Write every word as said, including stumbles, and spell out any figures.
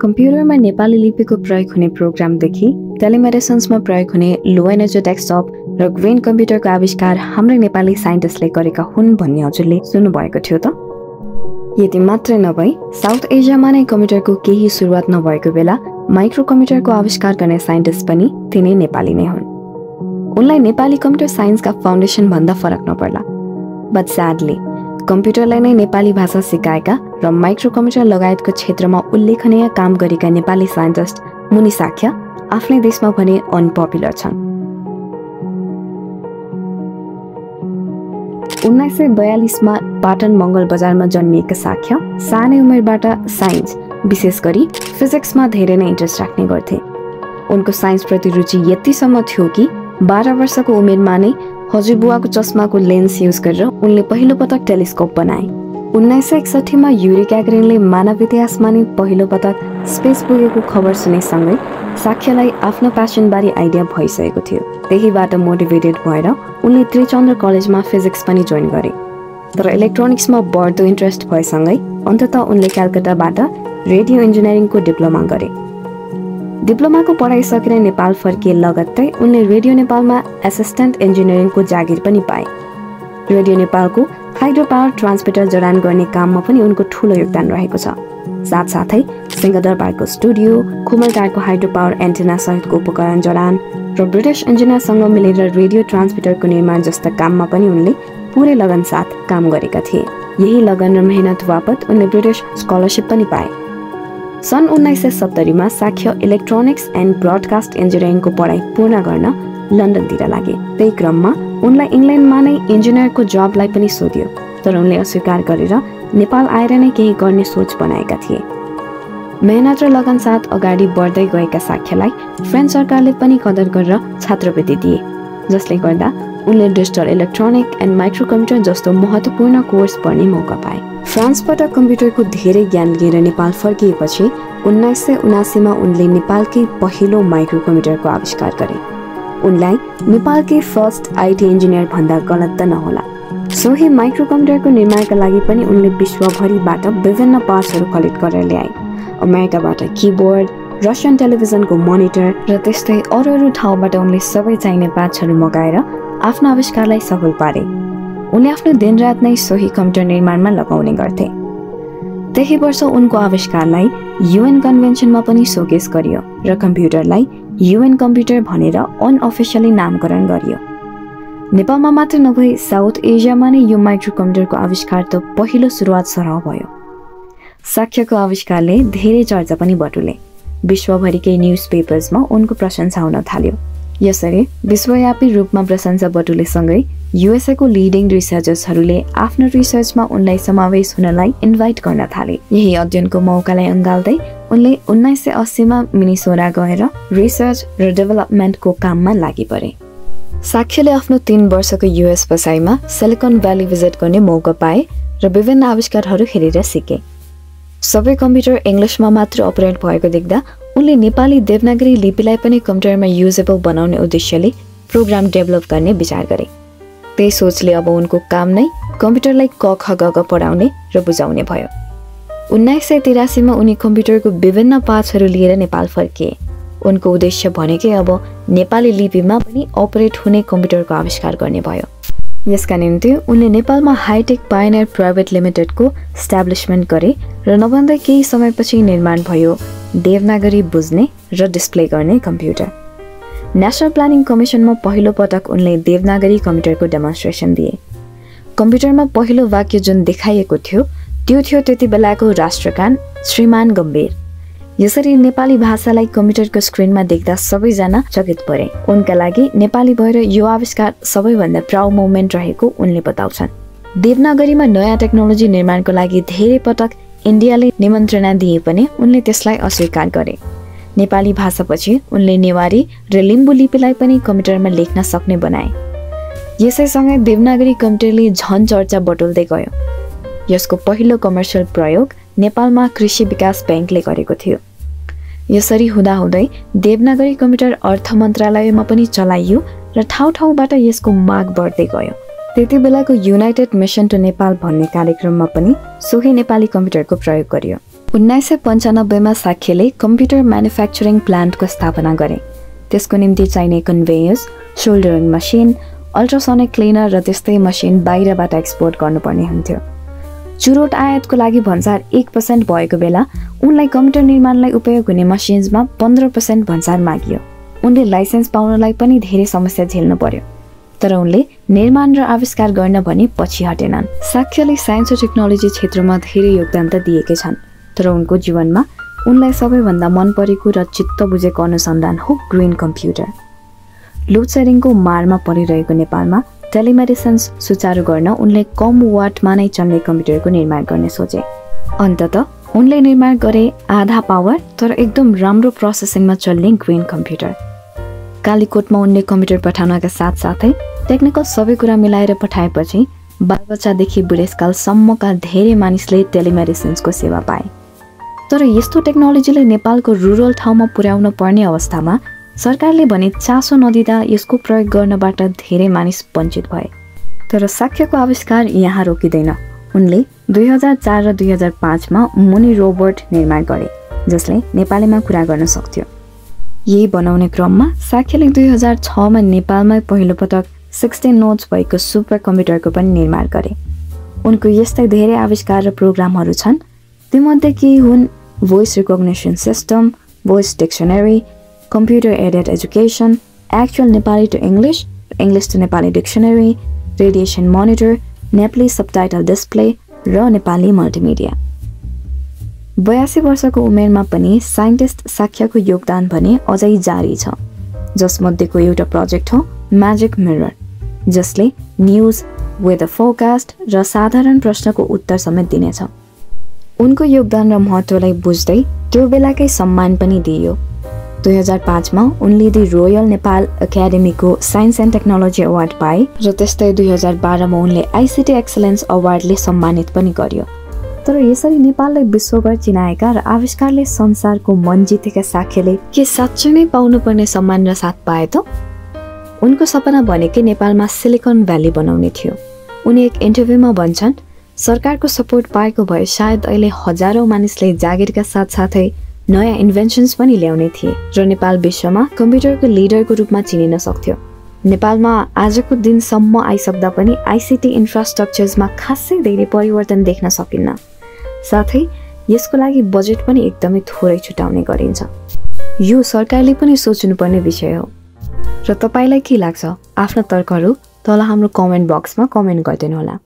कम्प्युटरमा नेपाली लिपिको प्रयोग हुने प्रोग्रामदेखि टेलिमेडिसिन्समा प्रयोग हुने लो एनर्जी डेस्कटप र ग्रीन कम्प्युटरको आविष्कार हाम्रै नेपाली साइन्टिस्टले गरेका हुन् भन्ने हजुरले सुन्नुभएको थियो त। यति मात्रै नभई साउथ एसियामा नै कम्प्युटरको केही सुरुवात नभएको बेला माइक्रोकम्प्युटरको आविष्कार गर्ने साइन्टिस्ट पनि तिनै नेपाली नै हुन्। उनलाई नेपाली कम्प्युटर साइन्सका फाउन्डेसन भन्दा फरक नपर्ला। बट स्याडली कम्प्युटरलाई नै नेपाली भाषा सिकाएका र माइक्रोकम्प्युटर लगायतको क्षेत्रमा उल्लेखनीय काम गरेका नेपाली साइन्टिस्ट मुनि शाक्या आफ्नै देशमा भने अनपपुलर छन्। उन्नाइस सय बयालिसमा पाटन मङ्गल बजारमा जन्मिएका शाक्या सानै उमेरबाट साइन्स विशेष गरी फिजिक्समा धेरै नै इन्ट्रेस्ट राख्ने गर्थे। उनको साइन्सप्रति रुचि यतिसम्म थियो कि बाह्र वर्षको उमेरमा नै हजुरबुवाको चस्माको लेन्स युज गरेर उनले पहिलो पटक टेलिस्कोप बनाए। उन्नाइस सय एकसट्ठीमा युरी ग्यागरिनले मानव इतिहासमा नै पहिलो पटक स्पेस पुगेको खबर सुनेसँगै शाक्यलाई आफ्नो प्यासनबारे आइडिया भइसकेको थियो। त्यहीबाट मोटिभेटेड भएर उनले त्रिचन्द्र कलेजमा फिजिक्स पनि जोइन गरे। तर इलेक्ट्रोनिक्समा बढ्दो इन्ट्रेस्ट भएसँगै अन्ततः उनले कलकत्ताबाट रेडियो इन्जिनियरिङको डिप्लोमा गरे। डिप्लोमाको पढाइ सकेर नेपाल फर्किए लगत्तै उनले रेडियो नेपालमा एसिस्टेन्ट इन्जिनियरिङको जागिर पनि पाए। रेडियो नेपालको हाइड्रो पावर ट्रान्समिटर जडान गर्ने काममा पनि उनको ठूलो योगदान रहेको छ। साथसाथै सिंहदरबारको स्टुडियो, खुमलटारको हाइड्रो पावर एन्टेना सहितको उपकरण जडान र ब्रिटिस इन्जिनियरसँग मिलेर रेडियो ट्रान्समिटरको निर्माण जस्ता काममा पनि उनले पुरै लगन साथ काम गरेका थिए। यही लगन र मेहनत बापत उनले ब्रिटिस स्कलरसिप पनि पाए। सन् उन्नाइस सय सत्तरीमा शाक्य इलेक्ट्रोनिक्स एन्ड ब्रडकास्ट इन्जिनियरिङको पढाइ पूर्ण गर्न लन्डनतिर लागे। त्यही क्रममा उनलाई इङ्ल्यान्डमा नै इन्जिनियरको जबलाई पनि सोधियो, तर उनले अस्वीकार गरेर नेपाल आएर नै केही गर्ने सोच बनाएका थिए। मेहनत र लगन साथ अगाडि बढ्दै गएका शाक्यलाई फ्रेन्च सरकारले पनि कदर गरेर छात्रवृत्ति दिए, जसले गर्दा उनले डिजिटल इलेक्ट्रोनिक एन्ड माइक्रोकम्प्युटर जस्तो महत्त्वपूर्ण कोर्स पढ्ने मौका पाए। फ्रान्सबाट कम्प्युटरको धेरै ज्ञान लिएर नेपाल फर्किएपछि उन्नाइस सय उनासीमा उनले नेपालकै पहिलो माइक्रोकम्प्युटरको आविष्कार गरे। उनलाई नेपालकै फर्स्ट आइटी इन्जिनियर भन्दा गलत त नहोला। सोही माइक्रोकम्प्युटरको निर्माणका लागि पनि उनले विश्वभरिबाट विभिन्न पार्ट्सहरू कलेक्ट गरेर ल्याए। अमेरिकाबाट किबोर्ड, रसियन टेलिभिजनको मोनिटर र त्यस्तै अरू अरू ठाउँबाट उनले सबै चाहिने पार्ट्सहरू मगाएर आफ्नो आविष्कारलाई सफल पारे। उनले आफ्नो दिनरात नै सोही कम्प्युटर निर्माणमा लगाउने गर्थे। त्यही वर्ष उनको आविष्कारलाई युएन कन्भेन्सनमा पनि सोकेस गरियो र कम्प्युटरलाई युएन कम्प्युटर भनेर अनअफिसियली नामकरण गरियो। नेपालमा मात्र नभई साउथ एसियामा नै यो माइक्रोकम्प्युटरको आविष्कार त पहिलो सुरुवात सरह भयो। शाक्यको आविष्कारले धेरै चर्चा पनि बटुले। विश्वभरिकै न्युज पेपर्समा उनको प्रशंसा हुन थाल्यो। यसरी विश्वव्यापी रूपमा प्रशंसा बटुलेसँगै युएसएको लिडिङ रिसर्चर्सहरूले आफ्नो रिसर्चमा उनलाई समावेश हुनलाई इन्भाइट गर्न थाले। यही अध्ययनको मौकालाई अँगाल्दै उनले उन्नाइस सय अस्सीमा मिनेसोटा गएर रिसर्च र डेभलपमेन्टको काममा लागि परे। शाक्यले आफ्नो तीन वर्षको युएस बसाइमा सिलिकन भ्याली भिजिट गर्ने मौका पाए र विभिन्न आविष्कारहरू हेरेर सिके। सबै कम्प्युटर इङ्ग्लिसमा मात्र अपरेट भएको देख्दा उनले नेपाली देवनागरी लिपिलाई पनि कम्प्युटरमा युजेबल बनाउने उद्देश्यले प्रोग्राम डेभलप गर्ने विचार गरे। त्यही सोचले अब उनको काम नै कम्प्युटरलाई क ख ग ग पढाउने र बुझाउने भयो। उन्नाइस सय तिरासीमा उनी कम्प्युटरको विभिन्न पार्ट्सहरू लिएर नेपाल फर्किए। उनको उद्देश्य भनेकै अब नेपाली लिपिमा पनि अपरेट हुने कम्प्युटरको आविष्कार गर्ने भयो। यसका निम्ति उनले नेपालमा हाइटेक पायोनियर प्राइभेट लिमिटेडको इस्टाब्लिसमेन्ट गरे र नभन्दै केही समयपछि निर्माण भयो देवनागरी बुझ्ने र डिस्प्ले गर्ने कम्प्युटर। नेसनल प्लानिङ कमिसनमा पहिलो पटक उनले देवनागरी कम्प्युटरको डेमोन्स्ट्रेसन दिए। कम्प्युटरमा पहिलो वाक्य जुन देखाइएको थियो त्यो थियो त्यति बेलाको राष्ट्रगान श्रीमान गम्भीर। यसरी नेपाली भाषालाई कम्प्युटरको स्क्रिनमा देख्दा सबैजना चकित परे। उनका लागि नेपाली भएर यो आविष्कार सबैभन्दा प्राउड मोमेन्ट रहेको उनले बताउँछन्। देवनागरीमा नयाँ टेक्नोलोजी निर्माणको लागि धेरै पटक इन्डियाले निमन्त्रणा दिए पनि उनले त्यसलाई अस्वीकार गरे। नेपाली भाषापछि उनले नेवारी र लिम्बू लिपिलाई पनि कम्प्युटरमा लेख्न सक्ने बनाए। यसैसँगै देवनागरी कम्प्युटरले झन चर्चा बटुल्दै गयो। यसको पहिलो कमर्सियल प्रयोग नेपालमा कृषि विकास ब्याङ्कले गरेको थियो। यसरी हुँदाहुँदै देवनागरी कम्प्युटर अर्थ मन्त्रालयमा पनि चलाइयो र ठाउँ ठाउँबाट यसको माग बढ्दै गयो। त्यति बेलाको युनाइटेड मिसन टु नेपाल भन्ने कार्यक्रममा पनि सोही नेपाली कम्प्युटरको प्रयोग गरियो। उन्नाइस सय पन्चानब्बे मा साक्यले कम्प्युटर म्यानुफ्याक्चरिङ प्लान्टको स्थापना गरे। त्यसको निम्ति चाहिने conveyors, soldering machine, ultrasonic cleaner र त्यस्तै मसिन बाहिरबाट एक्सपोर्ट गर्नुपर्ने हुन्थ्यो। चुरोट आयातको लागि भन्सार एक पर्सेन्ट भएको बेला उनलाई कम्प्युटर निर्माणलाई उपयोग हुने मसिन्समा पन्ध्र पर्सेन्ट भन्सार मागियो। उनले लाइसेन्स पाउनलाई पनि धेरै समस्या झेल्नु पर्यो, तर उनले निर्माण र आविष्कार गर्न भनी पछि हटेनन्। साक्यले साइन्स र टेक्नोलोजी क्षेत्रमा धेरै योगदान त दिएकै छन्, तर उनको जीवनमा उनलाई सबैभन्दा मन परेको र चित्त बुझेको अनुसन्धान हो ग्रीन कम्प्युटर। लोड सेडिङको मारमा परिरहेको नेपालमा टेलिमेडिसिन सुचारू गर्न उनले कम वाटमा नै चल्ने कम्प्युटरको निर्माण गर्ने सोचे। अन्ततः उनले निर्माण गरे आधा पावर तर एकदम राम्रो प्रोसेसिङमा चल्ने ग्रीन कम्प्युटर। कालीकोटमा उनले कम्प्युटर पठाउनका साथसाथै टेक्निकल सबै कुरा मिलाएर पठाएपछि बालबच्चादेखि बुढेसकालसम्मका धेरै मानिसले टेलिमेडिसिन्सको सेवा पाए। तर यस्तो टेक्नोलोजीले नेपालको रुरल ठाउँमा पुर्याउन पर्ने अवस्थामा सरकारले भने चासो नदिँदा यसको प्रयोग गर्नबाट धेरै मानिस वञ्चित भए। तर साक्यको आविष्कार यहाँ रोकिँदैन। उनले दुई हजार चार र दुई हजार पाँचमा मुनि रोबोट निर्माण गरे, जसले नेपालीमा कुरा गर्न सक्थ्यो। यही बनाउने क्रममा साक्यले दुई हजार छमा नेपालमै पहिलोपटक सोह्र नोड्स भएको सुपर कम्प्युटरको पनि निर्माण गरे। उनको यस्तै धेरै आविष्कार र प्रोग्रामहरू छन्। तीमध्ये केही हुन् voice recognition system, voice dictionary, computer aided education, actual Nepali to English, English to Nepali dictionary, radiation monitor, Nepali subtitle display र नेपाली मल्टिमिडिया। बयासी वर्षको उमेरमा पनि साइन्टिस्ट साक्यको योगदान भने अझै जारी छ, जसमध्येको एउटा प्रोजेक्ट हो म्याजिक मिरर, जसले न्युज, वेदर फोरकास्ट र साधारण प्रश्नको उत्तर समेत दिनेछ। उनको योगदान र महत्त्वलाई बुझ्दै त्यो बेलाकै सम्मान पनि दिइयो। दुई हजार पाँचमा उनले दि रोयल नेपाल एकाडेमीको साइन्स एन्ड टेक्नोलोजी अवार्ड पाए र त्यस्तै दुई हजार बाह्रमा उनले आइसिटी एक्सलेन्स अवार्डले सम्मानित पनि गरियो। तर यसरी नेपाललाई विश्वभर चिनाएका र आविष्कारले संसारको मन जितेका साक्यले के साँच्चै नै पाउनुपर्ने सम्मान र साथ पाए त? उनको सपना भनेकै नेपालमा सिलिकन भ्याली बनाउने थियो। उनी एक इन्टरभ्यूमा भन्छन्, सरकारको सपोर्ट पाएको भए सायद अहिले हजारौं मानिसले जागिरका साथसाथै नयाँ इन्भेन्सन्स पनि ल्याउने थिए र नेपाल विश्वमा कम्प्युटरको लिडरको रूपमा चिनिन सक्थ्यो। नेपालमा आजको दिनसम्म आइसक्दा पनि आइसिटी इन्फ्रास्ट्रक्चर्समा खासै धेरै परिवर्तन देख्न सकिन्न। साथै यसको लागि बजेट पनि एकदमै थोरै छुटाउने गरिन्छ। यो सरकारले पनि सोच्नुपर्ने विषय हो। र तपाईलाई के लाग्छ? आफ्ना तर्कहरू तल हाम्रो कमेन्ट बक्समा कमेन्ट गरिदिनु होला।